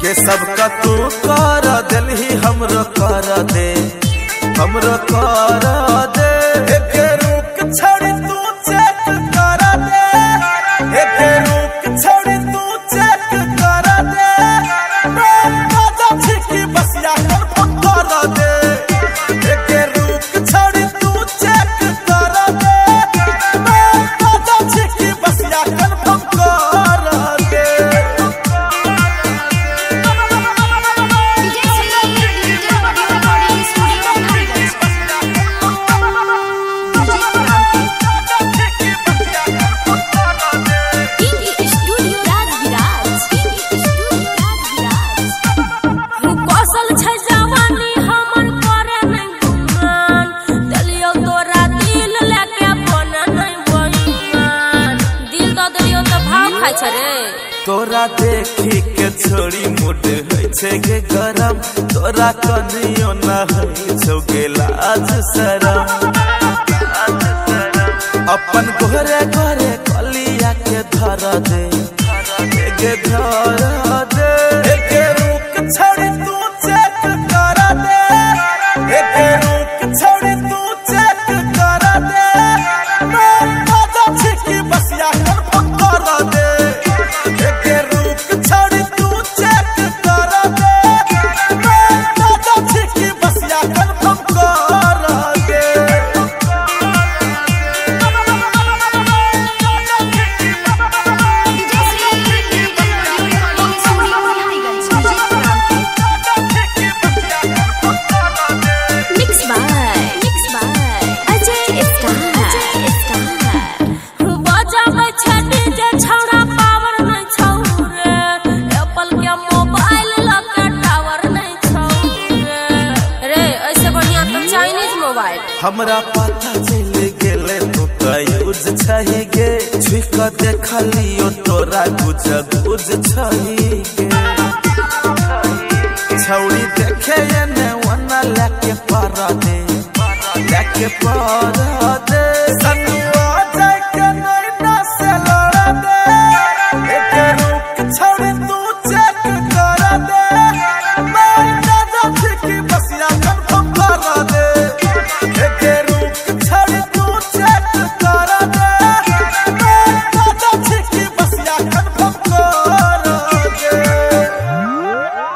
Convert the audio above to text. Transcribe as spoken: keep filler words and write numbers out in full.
जे सबका तू कर दिलही हमरो कर दे हमरो कर दे एक रुक छोड़ी तू चेक कर दे एक रुक छोड़ी तू चेक कर दे मैं मजा छिकी बसिया कर दे एक रुक छोड़ी तू चेक कर दे मैं मजा छिकी बसिया कर दे तोरा देखी के छोड़ी मुड है गे गरम तोरा कनियो न है छौ गे लाज शरम अपन घरे घरे कलिया के धर दे गे धर दे एक रुक छोड़ी तू चेक कर दे एक रुक छोड़ी तू चेक कर दे मैं मजा छिकी बसिया कर दे हमरा पता चल गेले तू तो यूज छही गे छुक देखलियो तोरा कुछ बुझ छही गे छौड़ी देखे ने वना लेके पर दे लेके पर दे